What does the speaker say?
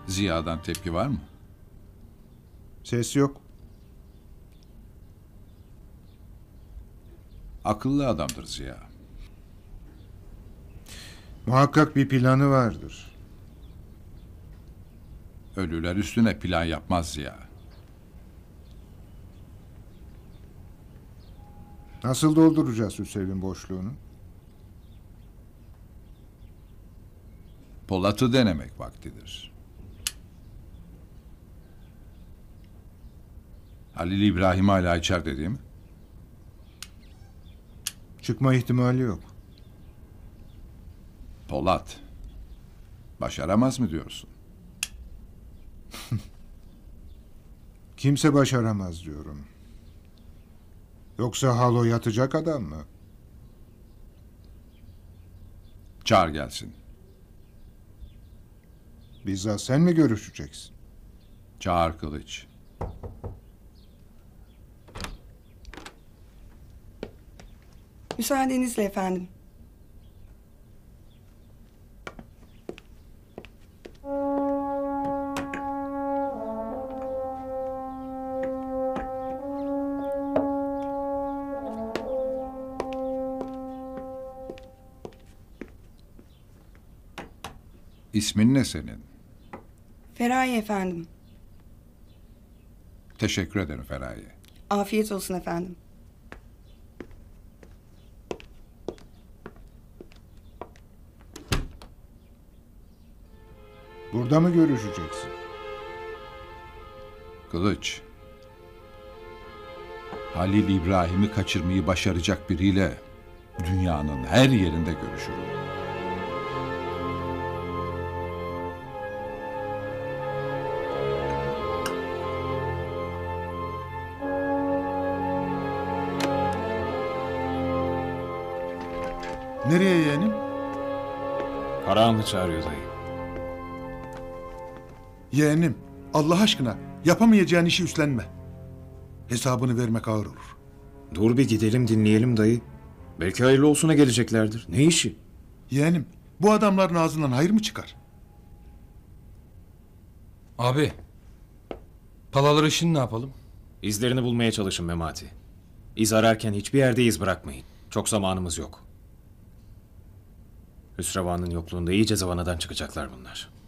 Ziya'dan tepki var mı? Ses yok. Akıllı adamdır Ziya. Muhakkak bir planı vardır. Ölüler üstüne plan yapmaz Ziya. Nasıl dolduracağız Hüseyin'in boşluğunu? Polat'ı denemek vaktidir. Halil İbrahim hala içeride değil mi? Çıkma ihtimali yok. Polat. Başaramaz mı diyorsun? Kimse başaramaz diyorum. Yoksa halo yatacak adam mı? Çağır gelsin. Bizzat sen mi görüşeceksin? Çağır Kılıç. Müsaadenizle efendim. İsmin ne senin? Feraye efendim. Teşekkür ederim Feraye. Afiyet olsun efendim. Burada mı görüşeceksin? Kılıç. Halil İbrahim'i kaçırmayı başaracak biriyle dünyanın her yerinde görüşürüm. Nereye yeğenim? Karahanlı çağırıyor dayı. Yeğenim, Allah aşkına yapamayacağın işi üstlenme. Hesabını vermek ağır olur. Dur bir gidelim dinleyelim dayı. Belki hayırlı olsuna geleceklerdir. Ne işi? Yeğenim, bu adamların ağzından hayır mı çıkar? Abi, palaları şimdi ne yapalım? İzlerini bulmaya çalışın Memati. İz ararken hiçbir yerde iz bırakmayın. Çok zamanımız yok. Hüsrevanın yokluğunda iyice zıvanadan çıkacaklar bunlar.